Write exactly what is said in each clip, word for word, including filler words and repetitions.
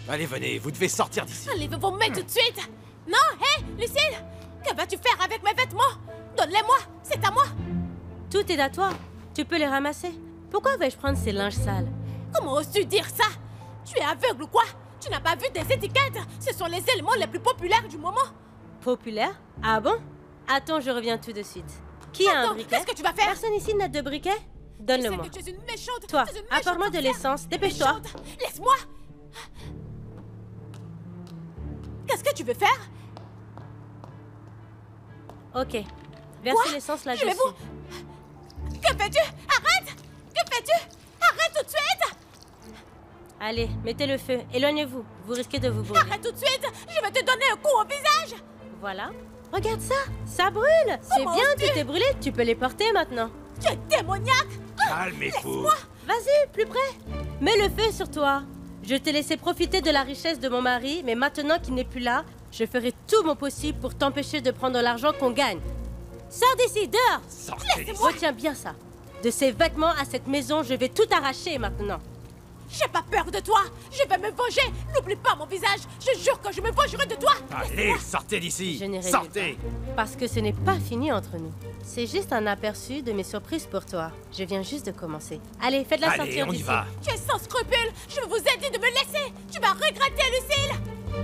Allez, venez, vous devez sortir d'ici. Enlevez vos mains tout de suite. Non, hé, Lucille, que vas-tu faire avec mes vêtements? Donne-les-moi, c'est à moi. Tout est à toi. Tu peux les ramasser. Pourquoi vais-je prendre ces linges sales? Comment oses-tu dire ça? Tu es aveugle ou quoi? Tu n'as pas vu des étiquettes? Ce sont les éléments les plus populaires du moment. Populaire? Ah bon? Attends, je reviens tout de suite. Qui a Attends, un briquet? qu'est-ce que tu vas faire? Personne ici n'a de briquet? Donne-le-moi. Je sais que tu es une méchante. Toi, tu es une apporte-moi méchante de sorcière. l'essence. Dépêche-toi. Méchante. Laisse-moi. Qu'est-ce que tu veux faire? Ok. Versez l'essence là-dessus. Je vais vous... Que fais-tu? Arrête! Que fais-tu? Arrête tout de suite! Allez, mettez le feu. Éloignez-vous. Vous risquez de vous brûler. Arrête tout de suite! Je vais te donner un coup au visage! Voilà. Regarde ça. Ça brûle. C'est Comment bien, oses-tu? tu t'es brûlé. Tu peux les porter maintenant. Tu es démoniaque! Calmez-vous. Vas-y, plus près. Mets le feu sur toi. Je t'ai laissé profiter de la richesse de mon mari, mais maintenant qu'il n'est plus là, je ferai tout mon possible pour t'empêcher de prendre l'argent qu'on gagne. Sors d'ici, dehors. Sortez d'ici. Retiens bien ça. De ces vêtements à cette maison, je vais tout arracher maintenant. J'ai pas peur de toi! Je vais me venger! N'oublie pas mon visage! Je jure que je me vengerai de toi! Allez, sortez d'ici. Je n'irai Sortez. nulle part. Parce que ce n'est pas fini entre nous. C'est juste un aperçu de mes surprises pour toi. Je viens juste de commencer. Allez, faites-la Allez, sortir on y d'ici. va. Tu es sans scrupules! Je vous ai dit de me laisser! Tu vas regretter, Lucille!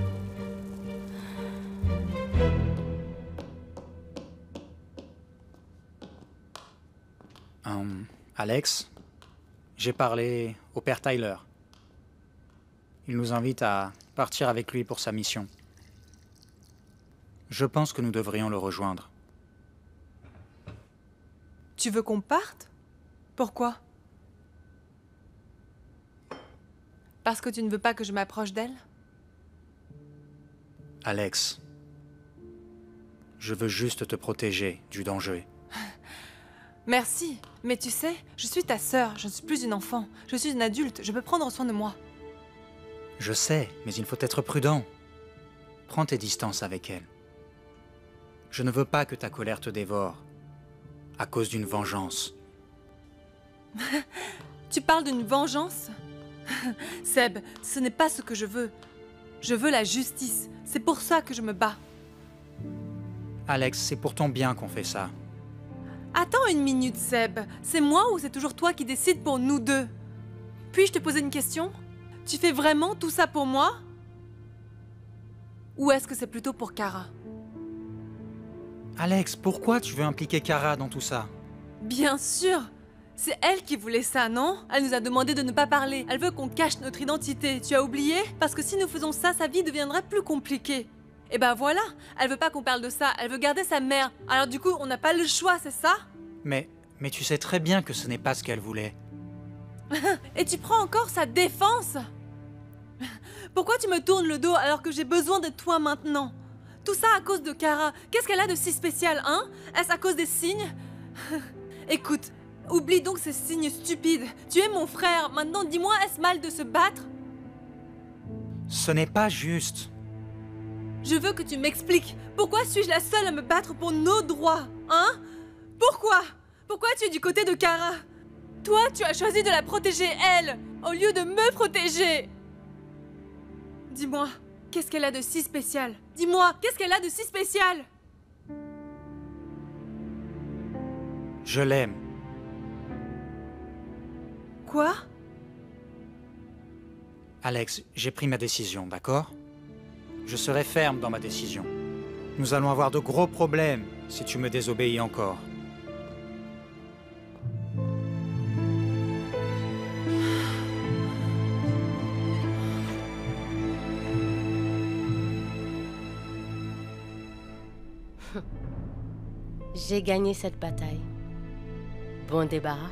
Hum, Alex, j'ai parlé au père Tyler. Il nous invite à partir avec lui pour sa mission. Je pense que nous devrions le rejoindre. Tu veux qu'on parte? Pourquoi? Parce que tu ne veux pas que je m'approche d'elle? Alex, je veux juste te protéger du danger. Merci, mais tu sais, je suis ta sœur, je ne suis plus une enfant. Je suis une adulte, je peux prendre soin de moi. Je sais, mais il faut être prudent. Prends tes distances avec elle. Je ne veux pas que ta colère te dévore, à cause d'une vengeance. Tu parles d'une vengeance? Seb, ce n'est pas ce que je veux. Je veux la justice, c'est pour ça que je me bats. Alex, c'est pour ton bien qu'on fait ça. Attends une minute, Seb. C'est moi ou c'est toujours toi qui décides pour nous deux? Puis-je te poser une question? Tu fais vraiment tout ça pour moi? Ou est-ce que c'est plutôt pour Kara? Alex, pourquoi tu veux impliquer Kara dans tout ça? Bien sûr! C'est elle qui voulait ça, non? Elle nous a demandé de ne pas parler. Elle veut qu'on cache notre identité. Tu as oublié? Parce que si nous faisons ça, sa vie deviendrait plus compliquée. Et ben voilà, elle veut pas qu'on parle de ça. Elle veut garder sa mère. Alors du coup, on n'a pas le choix, c'est ça? Mais, mais tu sais très bien que ce n'est pas ce qu'elle voulait. Et tu prends encore sa défense? Pourquoi tu me tournes le dos alors que j'ai besoin de toi maintenant? Tout ça à cause de Kara. Qu'est-ce qu'elle a de si spécial, hein? Est-ce à cause des signes? Écoute, oublie donc ces signes stupides. Tu es mon frère. Maintenant, dis-moi, est-ce mal de se battre? Ce n'est pas juste. Je veux que tu m'expliques. Pourquoi suis-je la seule à me battre pour nos droits? Hein? Pourquoi? Pourquoi tu es du côté de Kara? Toi, tu as choisi de la protéger, elle, au lieu de me protéger. Dis-moi, qu'est-ce qu'elle a de si spécial? Dis-moi, qu'est-ce qu'elle a de si spécial? Je l'aime. Quoi? Alex, j'ai pris ma décision, d'accord? Je serai ferme dans ma décision. Nous allons avoir de gros problèmes si tu me désobéis encore. J'ai gagné cette bataille. Bon débarras.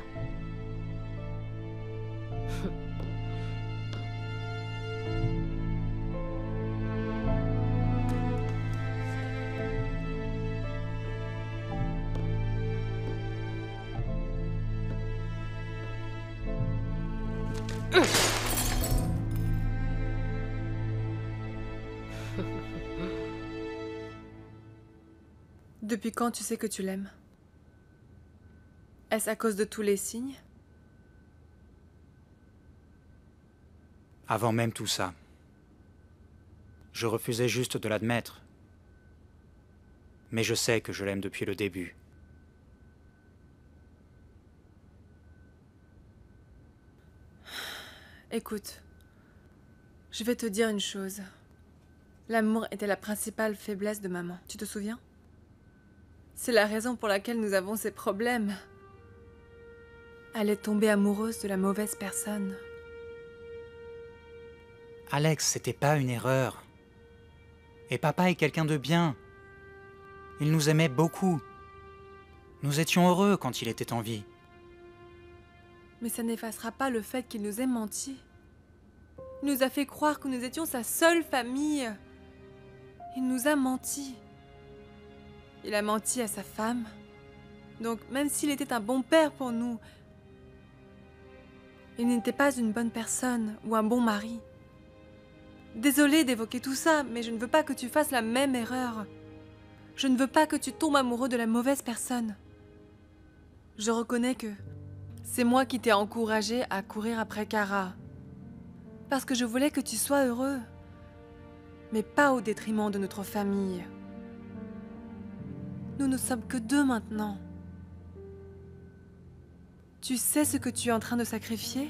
Depuis quand tu sais que tu l'aimes? Est-ce à cause de tous les signes? Avant même tout ça, Je refusais juste de l'admettre. Mais je sais que je l'aime depuis le début. Écoute, je vais te dire une chose. L'amour était la principale faiblesse de maman, tu te souviens? C'est la raison pour laquelle nous avons ces problèmes. Elle est tombée amoureuse de la mauvaise personne. Alex, c'était pas une erreur. Et papa est quelqu'un de bien. Il nous aimait beaucoup. Nous étions heureux quand il était en vie. Mais ça n'effacera pas le fait qu'il nous ait menti. Il nous a fait croire que nous étions sa seule famille. Il nous a menti. Il a menti à sa femme. Donc, même s'il était un bon père pour nous, il n'était pas une bonne personne ou un bon mari. Désolée d'évoquer tout ça, mais je ne veux pas que tu fasses la même erreur. Je ne veux pas que tu tombes amoureux de la mauvaise personne. Je reconnais que c'est moi qui t'ai encouragé à courir après Kara. Parce que je voulais que tu sois heureux. Mais pas au détriment de notre famille. Nous ne sommes que deux maintenant. Tu sais ce que tu es en train de sacrifier?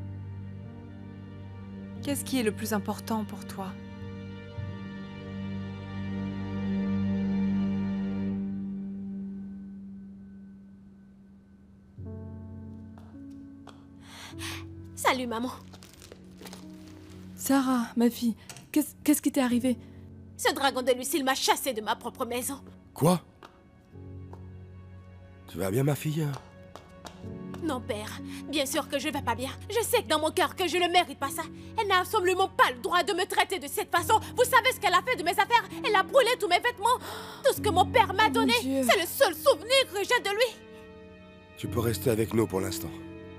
Qu'est-ce qui est le plus important pour toi? Salut, maman. Sarah, ma fille, qu'est-ce qu'est-ce qui t'est arrivé? Ce dragon de Lucille m'a chassée de ma propre maison. Quoi? Tu vas bien, ma fille? Non, père. Bien sûr que je vais pas bien. Je sais que dans mon cœur que je ne mérite pas ça. Elle n'a absolument pas le droit de me traiter de cette façon. Vous savez ce qu'elle a fait de mes affaires? Elle a brûlé tous mes vêtements. Tout ce que mon père m'a donné, c'est le seul souvenir que j'ai de lui. Tu peux rester avec nous pour l'instant.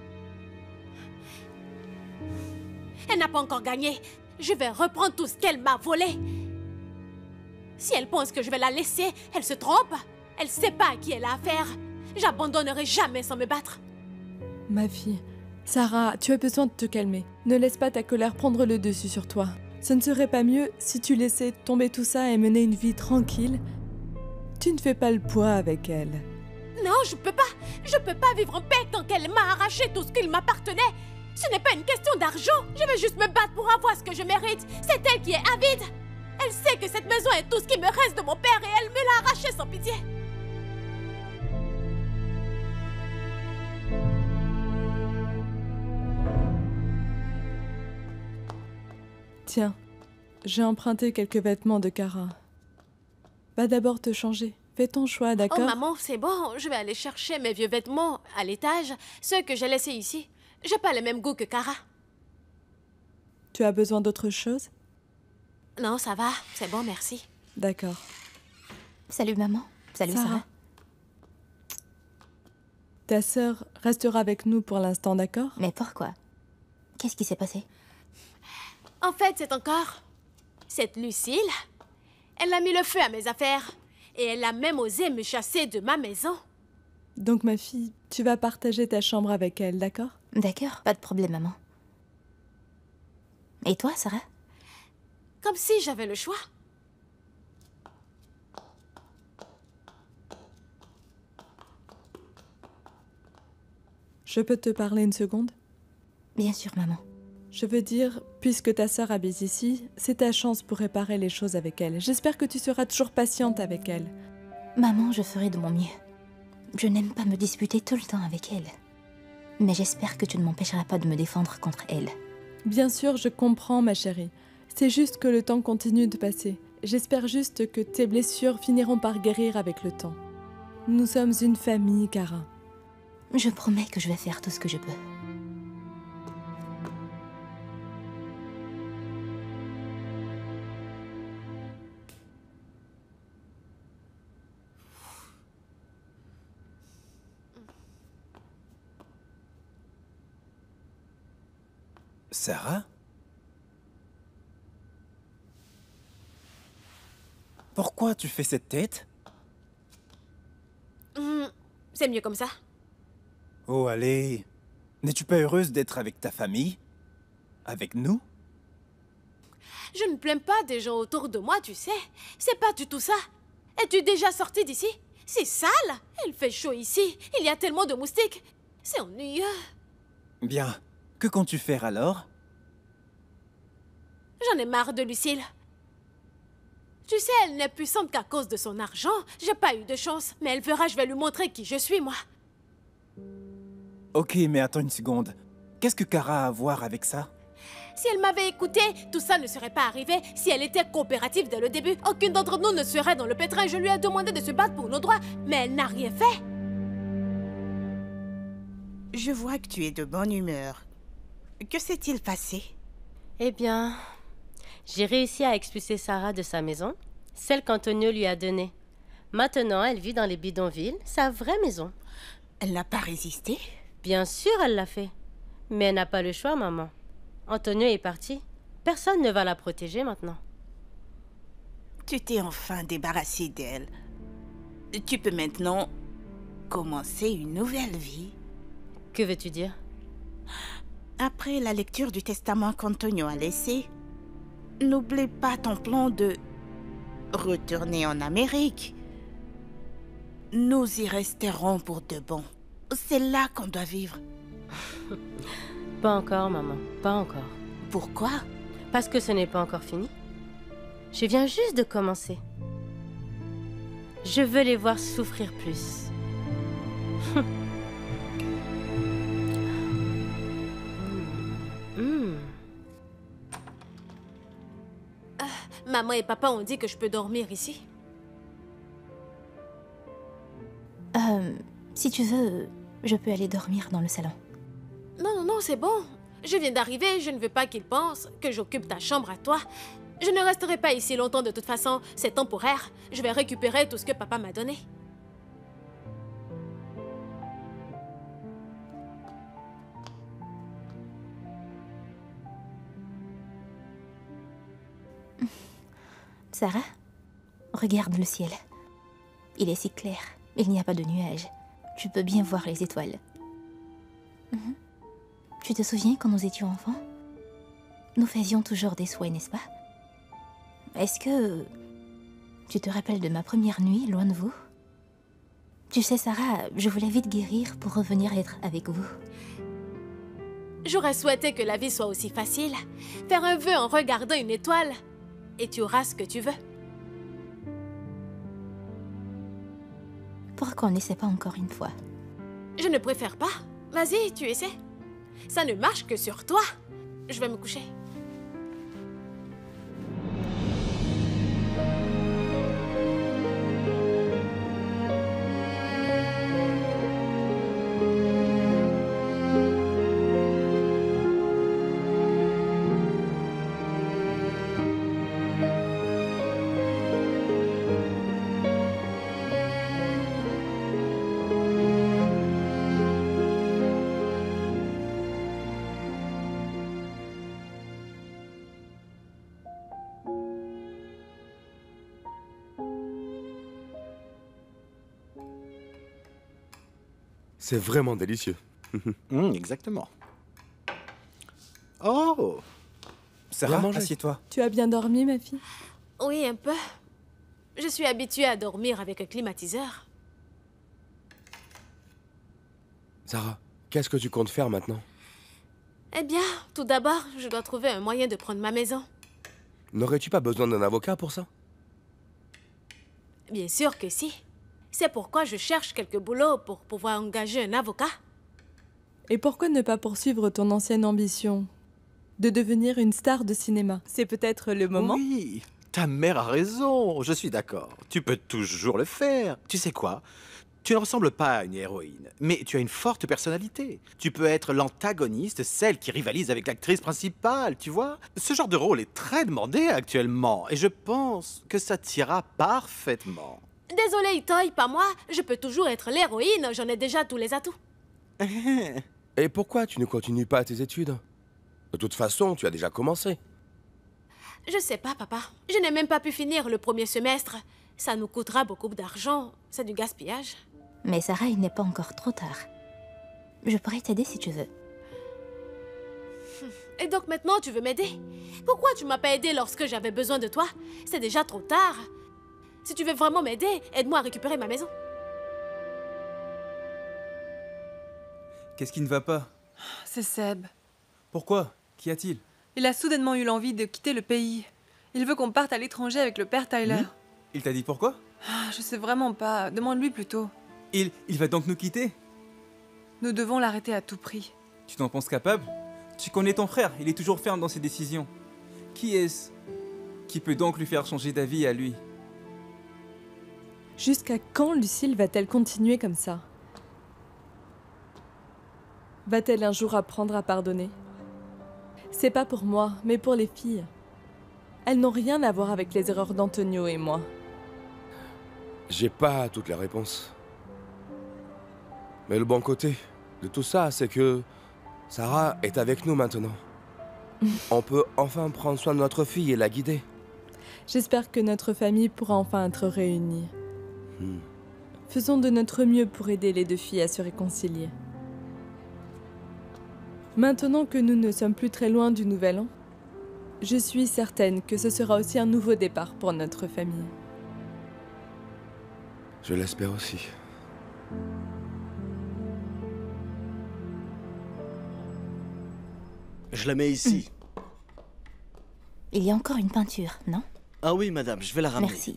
Elle n'a pas encore gagné. Je vais reprendre tout ce qu'elle m'a volé. Si elle pense que je vais la laisser, elle se trompe. Elle sait pas à qui elle a affaire. J'abandonnerai jamais sans me battre. Ma fille, Sarah, tu as besoin de te calmer. Ne laisse pas ta colère prendre le dessus sur toi. Ce ne serait pas mieux si tu laissais tomber tout ça et menais une vie tranquille? Tu ne fais pas le poids avec elle. Non, je peux pas. Je peux pas vivre en paix tant qu'elle m'a arraché tout ce qu'il m'appartenait. Ce n'est pas une question d'argent. Je veux juste me battre pour avoir ce que je mérite. C'est elle qui est avide. Elle sait que cette maison est tout ce qui me reste de mon père et elle me l'a arraché sans pitié. Tiens, j'ai emprunté quelques vêtements de Kara. Va d'abord te changer. Fais ton choix, Oh d'accord? maman, c'est bon. Je vais aller chercher mes vieux vêtements à l'étage. Ceux que j'ai laissés ici. J'ai pas le même goût que Kara. Tu as besoin d'autre chose? Non, ça va. C'est bon, merci. D'accord. Salut maman. Salut Sarah. Sarah. Ta sœur restera avec nous pour l'instant, d'accord? Mais pourquoi? Qu'est-ce qui s'est passé? En fait, c'est encore cette Lucille. Elle a mis le feu à mes affaires. Et elle a même osé me chasser de ma maison. Donc ma fille, tu vas partager ta chambre avec elle, d'accord? D'accord, pas de problème maman. Et toi, Sarah? Comme si j'avais le choix. Je peux te parler une seconde? Bien sûr, maman. Je veux dire, puisque ta sœur habite ici, c'est ta chance pour réparer les choses avec elle. J'espère que tu seras toujours patiente avec elle. Maman, je ferai de mon mieux. Je n'aime pas me disputer tout le temps avec elle. Mais j'espère que tu ne m'empêcheras pas de me défendre contre elle. Bien sûr, je comprends, ma chérie. C'est juste que le temps continue de passer. J'espère juste que tes blessures finiront par guérir avec le temps. Nous sommes une famille, Kara. Je promets que je vais faire tout ce que je peux. Sarah? Pourquoi tu fais cette tête? Hmm, c'est mieux comme ça. Oh, allez. N'es-tu pas heureuse d'être avec ta famille? Avec nous? Je ne plains pas des gens autour de moi, tu sais. C'est pas du tout ça. Es-tu déjà sortie d'ici? C'est sale. Il fait chaud ici. Il y a tellement de moustiques. C'est ennuyeux. Bien. Que comptes-tu faire alors? J'en ai marre de Lucille. Tu sais, elle n'est puissante qu'à cause de son argent. J'ai pas eu de chance, mais elle verra, je vais lui montrer qui je suis, moi. Ok, mais attends une seconde. Qu'est-ce que Kara a à voir avec ça? Si elle m'avait écouté, tout ça ne serait pas arrivé. Si elle était coopérative dès le début, aucune d'entre nous ne serait dans le pétrin. Je lui ai demandé de se battre pour nos droits, mais elle n'a rien fait. Je vois que tu es de bonne humeur. Que s'est-il passé? Eh bien, j'ai réussi à expulser Sarah de sa maison, celle qu'Antonio lui a donnée. Maintenant, elle vit dans les bidonvilles, sa vraie maison. Elle n'a pas résisté? Bien sûr, elle l'a fait. Mais elle n'a pas le choix, maman. Antonio est parti. Personne ne va la protéger maintenant. Tu t'es enfin débarrassé d'elle. Tu peux maintenant commencer une nouvelle vie. Que veux-tu dire? Après la lecture du testament qu'Antonio a laissé, n'oublie pas ton plan de retourner en Amérique. Nous y resterons pour de bon. C'est là qu'on doit vivre. Pas encore, maman. Pas encore. Pourquoi? Parce que ce n'est pas encore fini. Je viens juste de commencer. Je veux les voir souffrir plus. mm. euh, Maman et papa ont dit que je peux dormir ici. Euh, si tu veux, je peux aller dormir dans le salon. Non, non, non, c'est bon. Je viens d'arriver, je ne veux pas qu'ils pensent que j'occupe ta chambre à toi. Je ne resterai pas ici longtemps de toute façon, c'est temporaire. Je vais récupérer tout ce que papa m'a donné. Sarah, regarde le ciel. Il est si clair, il n'y a pas de nuages. Tu peux bien voir les étoiles. Mm-hmm. Tu te souviens quand nous étions enfants? Nous faisions toujours des souhaits, n'est-ce pas? Est-ce que tu te rappelles de ma première nuit loin de vous? Tu sais, Sarah, je voulais vite guérir pour revenir être avec vous. J'aurais souhaité que la vie soit aussi facile. Faire un vœu en regardant une étoile, et tu auras ce que tu veux. Pourquoi on n'essaie pas encore une fois? Je ne préfère pas. Vas-y, tu essaies. Ça ne marche que sur toi. Je vais me coucher. C'est vraiment délicieux. Mmh, exactement. Oh! Sarah, manger. assieds-toi. Tu as bien dormi, ma fille? Oui, un peu. Je suis habituée à dormir avec un climatiseur. Sarah, qu'est-ce que tu comptes faire maintenant? Eh bien, tout d'abord, je dois trouver un moyen de prendre ma maison. N'aurais-tu pas besoin d'un avocat pour ça? Bien sûr que si. C'est pourquoi je cherche quelques boulots pour pouvoir engager un avocat. Et pourquoi ne pas poursuivre ton ancienne ambition de devenir une star de cinéma? C'est peut-être le moment. Oui, ta mère a raison, je suis d'accord. Tu peux toujours le faire. Tu sais quoi? Tu ne ressembles pas à une héroïne, mais tu as une forte personnalité. Tu peux être l'antagoniste, celle qui rivalise avec l'actrice principale, tu vois? Ce genre de rôle est très demandé actuellement, et je pense que ça t'ira parfaitement. Désolée, Itoy, pas moi. Je peux toujours être l'héroïne, j'en ai déjà tous les atouts. Et pourquoi tu ne continues pas tes études? De toute façon, tu as déjà commencé. Je sais pas, papa. Je n'ai même pas pu finir le premier semestre. Ça nous coûtera beaucoup d'argent. C'est du gaspillage. Mais Sarah, il n'est pas encore trop tard. Je pourrais t'aider si tu veux. Et donc maintenant, tu veux m'aider? Pourquoi tu m'as pas aidé lorsque j'avais besoin de toi? C'est déjà trop tard. Si tu veux vraiment m'aider, aide-moi à récupérer ma maison. Qu'est-ce qui ne va pas? C'est Seb. Pourquoi? Qu'y a-t-il? Il a soudainement eu l'envie de quitter le pays. Il veut qu'on parte à l'étranger avec le père Tyler. Oui. Il t'a dit pourquoi? Ah, je sais vraiment pas. Demande-lui plutôt. Il... il va donc nous quitter? Nous devons l'arrêter à tout prix. Tu t'en penses capable? Tu connais ton frère, il est toujours ferme dans ses décisions. Qui est-ce qui peut donc lui faire changer d'avis à lui? Jusqu'à quand Lucille va-t-elle continuer comme ça? Va-t-elle un jour apprendre à pardonner? C'est pas pour moi, mais pour les filles. Elles n'ont rien à voir avec les erreurs d'Antonio et moi. J'ai pas toutes les réponses. Mais le bon côté de tout ça, c'est que Sarah est avec nous maintenant. On peut enfin prendre soin de notre fille et la guider. J'espère que notre famille pourra enfin être réunie. Hmm. Faisons de notre mieux pour aider les deux filles à se réconcilier. Maintenant que nous ne sommes plus très loin du Nouvel An, je suis certaine que ce sera aussi un nouveau départ pour notre famille. Je l'espère aussi. Je la mets ici. Il y a encore une peinture, non? Ah oui, madame, je vais la ramener. Merci.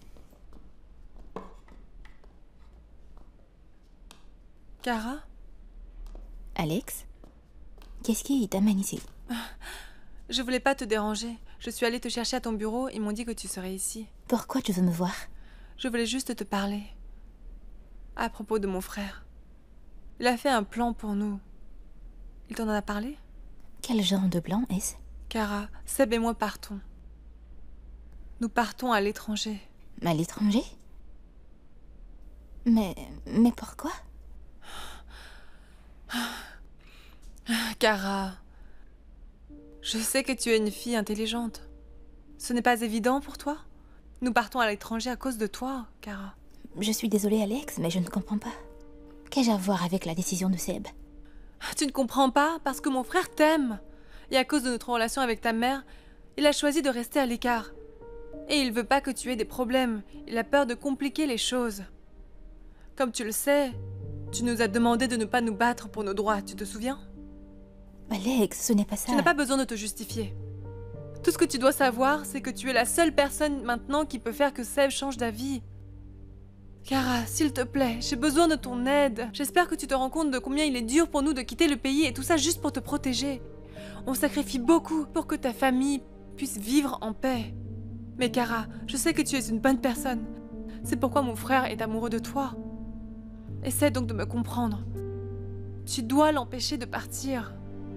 Kara? Alex? Qu'est-ce qui t'amène ici? Je voulais pas te déranger. Je suis allée te chercher à ton bureau, ils m'ont dit que tu serais ici. Pourquoi tu veux me voir? Je voulais juste te parler. À propos de mon frère. Il a fait un plan pour nous. Il t'en a parlé? Quel genre de plan est-ce? Kara, Seb et moi partons. Nous partons à l'étranger. À l'étranger? Mais... mais pourquoi? Kara, je sais que tu es une fille intelligente. Ce n'est pas évident pour toi? Nous partons à l'étranger à cause de toi, Kara. Je suis désolée, Alex, mais je ne comprends pas. Qu'ai-je à voir avec la décision de Seb? Tu ne comprends pas parce que mon frère t'aime. Et à cause de notre relation avec ta mère, il a choisi de rester à l'écart. Et il veut pas que tu aies des problèmes. Il a peur de compliquer les choses. Comme tu le sais, tu nous as demandé de ne pas nous battre pour nos droits, tu te souviens? Alex, ce n'est pas ça. Tu n'as pas besoin de te justifier. Tout ce que tu dois savoir, c'est que tu es la seule personne maintenant qui peut faire que Seb change d'avis. Kara, s'il te plaît, j'ai besoin de ton aide. J'espère que tu te rends compte de combien il est dur pour nous de quitter le pays et tout ça juste pour te protéger. On sacrifie beaucoup pour que ta famille puisse vivre en paix. Mais Kara, je sais que tu es une bonne personne. C'est pourquoi mon frère est amoureux de toi. Essaie donc de me comprendre. Tu dois l'empêcher de partir.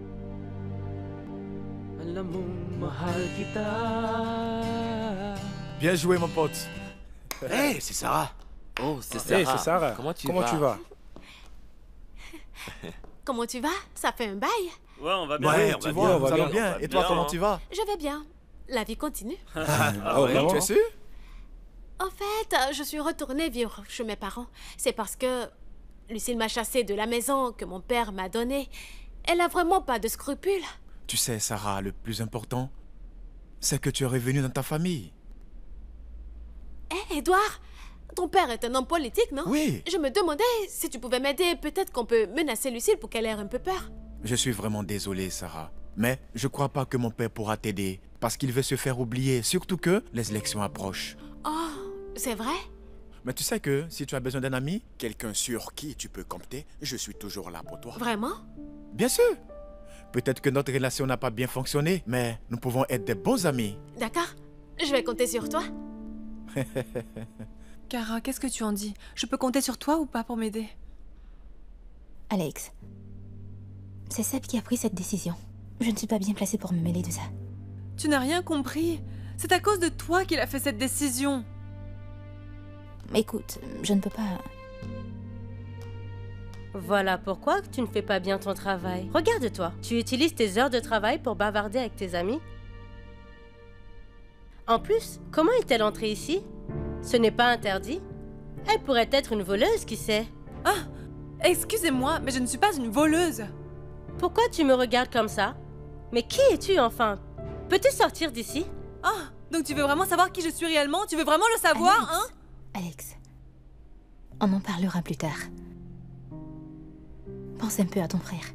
Bien joué, mon pote. Hé, hey, c'est Sarah. Oh, c'est Sarah. Hey, c'est Sarah. Comment tu Comment vas? tu vas? Comment tu vas? Ça fait un bail. Ouais, on va bien. Ouais, on tu va vois, bien, nous on va allons bien. bien. Et toi, comment tu vas? Je vais bien. La vie continue. Ah ouais, vraiment? tu es sûr? En fait, euh, je suis retournée vivre chez mes parents. C'est parce que Lucille m'a chassée de la maison que mon père m'a donnée. Elle a vraiment pas de scrupules. Tu sais, Sarah, le plus important, c'est que tu es revenu dans ta famille. Hé, Edouard, ton père est un homme politique, non? Oui. Je me demandais si tu pouvais m'aider. Peut-être qu'on peut menacer Lucille pour qu'elle ait un peu peur. Je suis vraiment désolé, Sarah. Mais je crois pas que mon père pourra t'aider, parce qu'il veut se faire oublier, surtout que les élections approchent. Oh, c'est vrai? Mais tu sais que si tu as besoin d'un ami, quelqu'un sur qui tu peux compter, je suis toujours là pour toi. Vraiment? Bien sûr. Peut-être que notre relation n'a pas bien fonctionné, mais nous pouvons être des bons amis. D'accord. Je vais compter sur toi. Kara, qu'est-ce que tu en dis? Je peux compter sur toi ou pas pour m'aider? Alex, c'est Seb qui a pris cette décision. Je ne suis pas bien placée pour me mêler de ça. Tu n'as rien compris. C'est à cause de toi qu'il a fait cette décision. Écoute, je ne peux pas... Voilà pourquoi tu ne fais pas bien ton travail. Regarde-toi, tu utilises tes heures de travail pour bavarder avec tes amis. En plus, comment est-elle entrée ici? Ce n'est pas interdit. Elle pourrait être une voleuse, qui sait? Ah! Excusez-moi, mais je ne suis pas une voleuse. Pourquoi tu me regardes comme ça? Mais qui es-tu enfin? Peux-tu sortir d'ici? Ah, donc tu veux vraiment savoir qui je suis réellement? Tu veux vraiment le savoir, Alex, hein? Alex, on en parlera plus tard. Pense un peu à ton frère.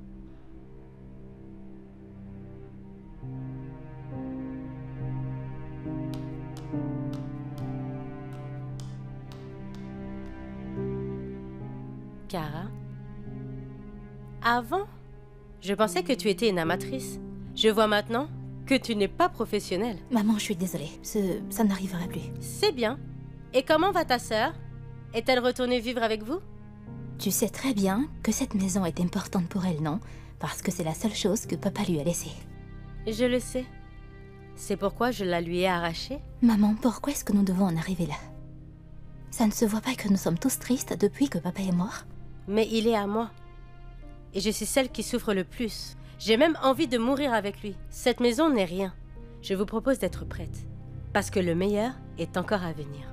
Kara? Avant, je pensais que tu étais une amatrice. Je vois maintenant que tu n'es pas professionnelle. Maman, je suis désolée. Ce- ça n'arrivera plus. C'est bien. Et comment va ta sœur? Est-elle retournée vivre avec vous? Tu sais très bien que cette maison est importante pour elle, non? Parce que c'est la seule chose que papa lui a laissée. Je le sais. C'est pourquoi je la lui ai arrachée. Maman, pourquoi est-ce que nous devons en arriver là? Ça ne se voit pas que nous sommes tous tristes depuis que papa est mort? Mais il est à moi. Et je suis celle qui souffre le plus. J'ai même envie de mourir avec lui. Cette maison n'est rien. Je vous propose d'être prête. Parce que le meilleur est encore à venir.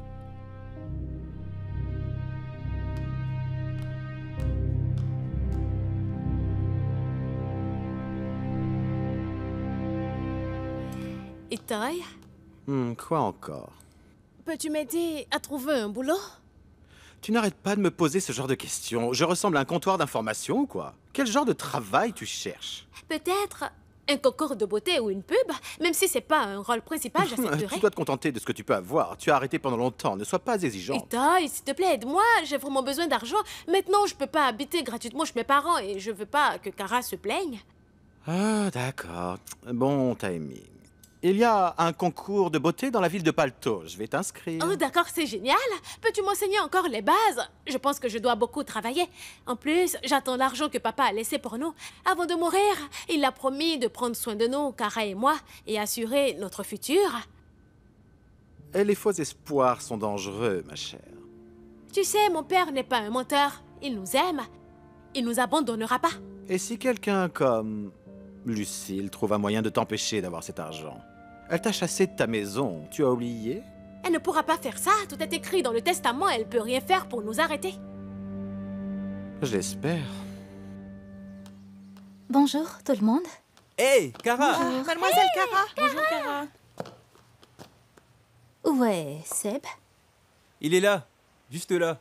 Itaï, Hmm, quoi encore? peux-tu m'aider à trouver un boulot? Tu n'arrêtes pas de me poser ce genre de questions. Je ressemble à un comptoir d'information ou quoi? Quel genre de travail tu cherches? Peut-être un concours de beauté ou une pub? Même si c'est pas un rôle principal, Tu j'accepterai. dois te contenter de ce que tu peux avoir. Tu as arrêté pendant longtemps. Ne sois pas exigeante. Itaï, s'il te plaît, aide-moi. J'ai vraiment besoin d'argent. Maintenant, je peux pas habiter gratuitement chez mes parents et je veux pas que Kara se plaigne. Ah, d'accord. Bon timing. Il y a un concours de beauté dans la ville de Palto. Je vais t'inscrire. Oh, d'accord, c'est génial. Peux-tu m'enseigner encore les bases? Je pense que je dois beaucoup travailler. En plus, j'attends l'argent que papa a laissé pour nous. Avant de mourir, il a promis de prendre soin de nous, Kara et moi, et assurer notre futur. Et les faux espoirs sont dangereux, ma chère. Tu sais, mon père n'est pas un menteur. Il nous aime. Il nous abandonnera pas. Et si quelqu'un comme Lucille trouve un moyen de t'empêcher d'avoir cet argent? Elle t'a chassé de ta maison, tu as oublié? Elle ne pourra pas faire ça. Tout est écrit dans le testament. Elle peut rien faire pour nous arrêter. J'espère. Bonjour, tout le monde. Hé, Kara! Bonjour. Mademoiselle Kara. Bonjour, Kara. Où est Seb? Il est là, juste là.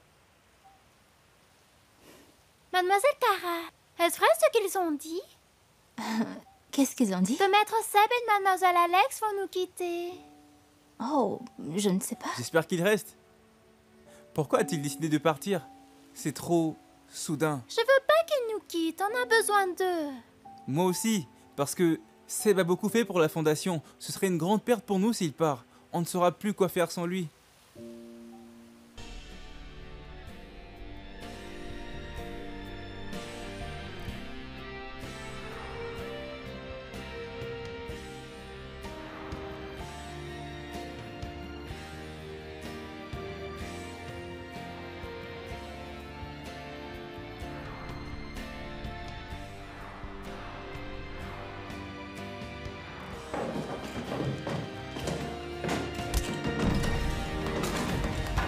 Mademoiselle Kara, est-ce vrai ce qu'ils ont dit? Qu'est-ce qu'ils ont dit? Que Maître Seb et Mademoiselle Alex vont nous quitter. Oh, je ne sais pas. J'espère qu'il reste. Pourquoi a-t-il décidé de partir? C'est trop soudain. Je veux pas qu'ils nous quittent, on a besoin d'eux. Moi aussi, parce que Seb a beaucoup fait pour la fondation. Ce serait une grande perte pour nous s'il part. On ne saura plus quoi faire sans lui.